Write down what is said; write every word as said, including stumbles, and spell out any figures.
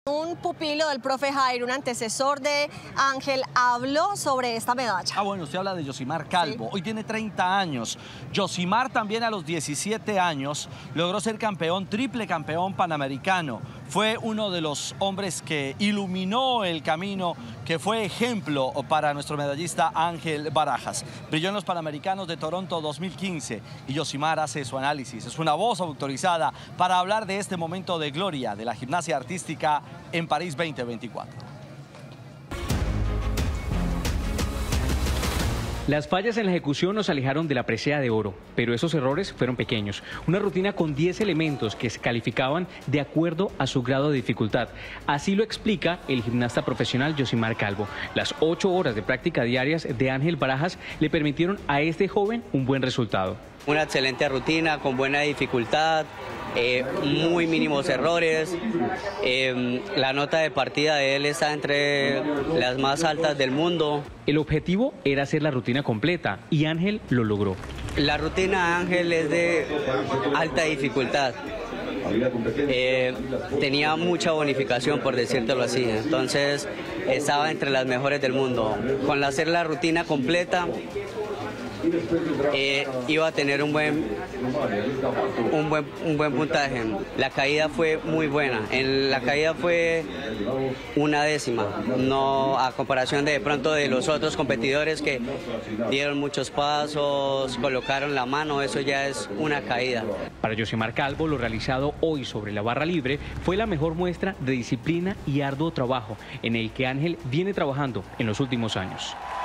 Un pupilo del profe Jairo, un antecesor de Ángel, habló sobre esta medalla. Ah, bueno, usted habla de Yosimar Calvo. Sí. Hoy tiene treinta años. Yosimar también a los diecisiete años logró ser campeón, triple campeón panamericano. Fue uno de los hombres que iluminó el camino, que fue ejemplo para nuestro medallista Ángel Barajas. Brilló en los Panamericanos de Toronto dos mil quince y Yosimar hace su análisis. Es una voz autorizada para hablar de este momento de gloria de la gimnasia artística en París veinte veinticuatro. Las fallas en la ejecución nos alejaron de la presea de oro, pero esos errores fueron pequeños. Una rutina con diez elementos que se calificaban de acuerdo a su grado de dificultad. Así lo explica el gimnasta profesional Yosimar Calvo. Las ocho horas de práctica diarias de Ángel Barajas le permitieron a este joven un buen resultado. Una excelente rutina con buena dificultad, eh, muy mínimos errores. Eh, la nota de partida de él está entre las más altas del mundo. El objetivo era hacer la rutina completa y Ángel lo logró. La rutina de Ángel es de alta dificultad. Eh, tenía mucha bonificación, por decírtelo así, entonces estaba entre las mejores del mundo. Con hacer la rutina completa, Eh, iba a tener un buen, un buen un buen puntaje. La caída fue muy buena. En la caída fue una décima, no a comparación de, de pronto de los otros competidores que dieron muchos pasos, colocaron la mano, eso ya es una caída. Para Yosimar Calvo, lo realizado hoy sobre la barra libre fue la mejor muestra de disciplina y arduo trabajo en el que Ángel viene trabajando en los últimos años.